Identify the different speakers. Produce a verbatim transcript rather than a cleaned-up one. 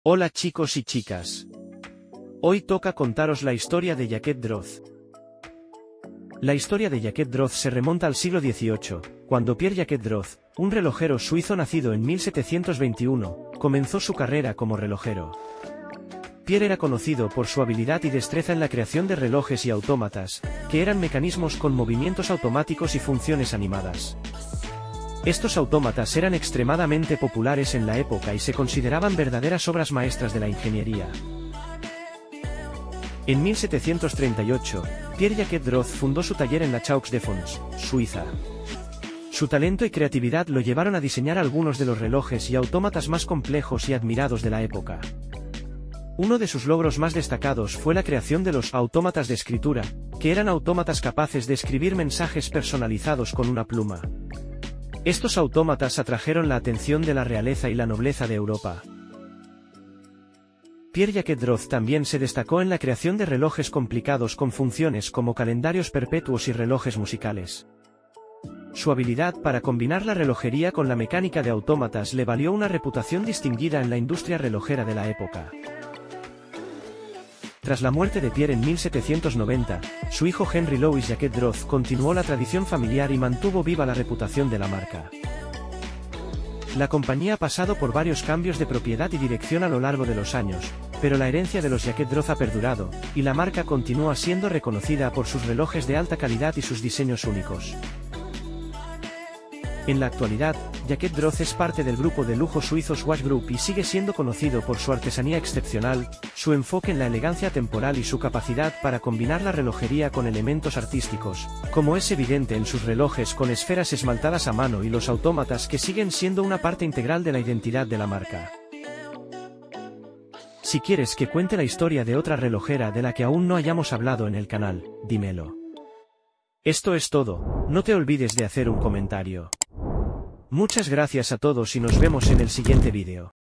Speaker 1: Hola chicos y chicas. Hoy toca contaros la historia de Jacques Droz. La historia de Jacques Droz se remonta al siglo dieciocho, cuando Pierre Jacques Droz, un relojero suizo nacido en mil setecientos veintiuno, comenzó su carrera como relojero. Pierre era conocido por su habilidad y destreza en la creación de relojes y autómatas, que eran mecanismos con movimientos automáticos y funciones animadas. Estos autómatas eran extremadamente populares en la época y se consideraban verdaderas obras maestras de la ingeniería. En mil setecientos treinta y ocho, Pierre Jacques Droz fundó su taller en la Chaux-de-Fonds, Suiza. Su talento y creatividad lo llevaron a diseñar algunos de los relojes y autómatas más complejos y admirados de la época. Uno de sus logros más destacados fue la creación de los autómatas de escritura, que eran autómatas capaces de escribir mensajes personalizados con una pluma. Estos autómatas atrajeron la atención de la realeza y la nobleza de Europa. Pierre Jacques Droz también se destacó en la creación de relojes complicados con funciones como calendarios perpetuos y relojes musicales. Su habilidad para combinar la relojería con la mecánica de autómatas le valió una reputación distinguida en la industria relojera de la época. Tras la muerte de Pierre en mil setecientos noventa, su hijo Henry Louis Jacques Droz continuó la tradición familiar y mantuvo viva la reputación de la marca. La compañía ha pasado por varios cambios de propiedad y dirección a lo largo de los años, pero la herencia de los Jacques Droz ha perdurado, y la marca continúa siendo reconocida por sus relojes de alta calidad y sus diseños únicos. En la actualidad, Jacques Droz es parte del grupo de lujo suizo Swatch Group y sigue siendo conocido por su artesanía excepcional, su enfoque en la elegancia temporal y su capacidad para combinar la relojería con elementos artísticos, como es evidente en sus relojes con esferas esmaltadas a mano y los autómatas que siguen siendo una parte integral de la identidad de la marca. Si quieres que cuente la historia de otra relojera de la que aún no hayamos hablado en el canal, dímelo. Esto es todo, no te olvides de hacer un comentario. Muchas gracias a todos y nos vemos en el siguiente vídeo.